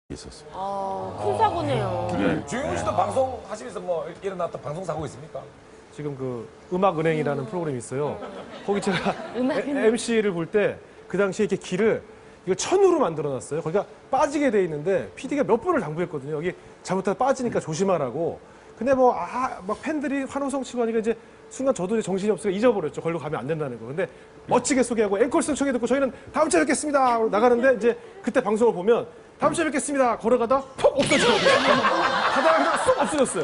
있었어요. 큰 사고네요. 주영훈 씨도 방송하시면서 뭐 일어났던 방송 사고 있습니까? 지금 그 음악은행이라는 프로그램이 있어요. 거기 제가 음악은행. MC를 볼 때 그 당시에 이렇게 길을 이거 천으로 만들어놨어요. 거기가 빠지게 돼 있는데 PD가 몇 번을 당부했거든요. 여기 잘못하다 빠지니까 조심하라고. 근데 막 팬들이 환호성 치고 하니까 이제 순간 저도 이제 정신이 없으니까 잊어버렸죠. 걸로 가면 안 된다는 거. 근데 멋지게 소개하고 앵콜송 청해 듣고 저희는 다음 주에 뵙겠습니다. 하고 나가는데 이제 그때 방송을 보면 다음 주에 뵙겠습니다. 걸어가다 퍽 없어졌어요. 가다가 그냥 쏙 없어졌어요.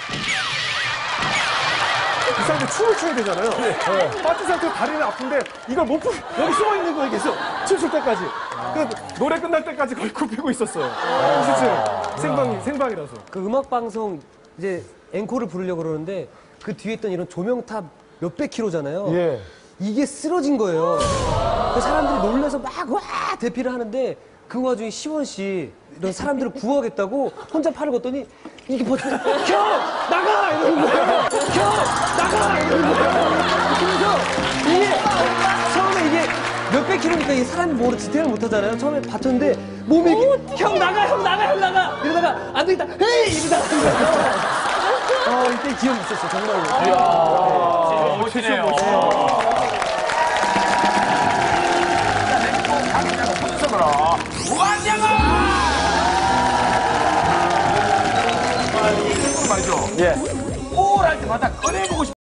이 사람들 춤을 춰야 되잖아요. 빠진 상태로 다리는 아픈데 이걸 못 여기 숨어 있는 거예요. 계속 춤출 때까지. 그 노래 끝날 때까지 거의 굽히고 있었어요. 실제 생방이라서. 그 음악 방송 이제 앵콜을 부르려고 그러는데 그 뒤에 있던 이런 조명탑 몇백 킬로잖아요. 예. 이게 쓰러진 거예요. 그 사람들이 놀라서 막 와 대피를 하는데 그 와중에 시원 씨 이런 사람들을 구하겠다고 혼자 팔을 걷더니 이게 버튼 형 나가 이러는 거예요. 형 나가 이러는 거예요. 그래서 이게 처음에 이게 몇백 킬로니까 이 사람이 뭐로 디테일을 못 하잖아요. 처음에 받쳤는데 몸이 이렇게 형 나가 이러다가 안 되겠다 헤이 이러다가 이때 기억이 있었어요 정말로. 멋지네요. 무한양아! 말이죠. 예. 올 할 때마다 꺼내보고 싶